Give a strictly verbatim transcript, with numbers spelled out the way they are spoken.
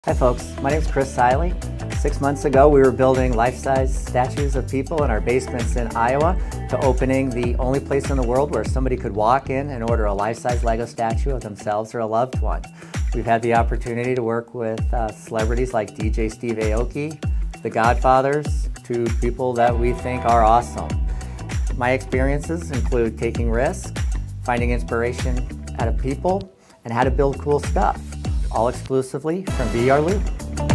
Hi folks, my name is Chris Ihle. Six months ago we were building life-size statues of people in our basements in Iowa to opening the only place in the world where somebody could walk in and order a life-size Lego statue of themselves or a loved one. We've had the opportunity to work with uh, celebrities like D J Steve Aoki, the Godfathers, to people that we think are awesome. My experiences include taking risks, finding inspiration out of people, and how to build cool stuff, all exclusively from V R L U.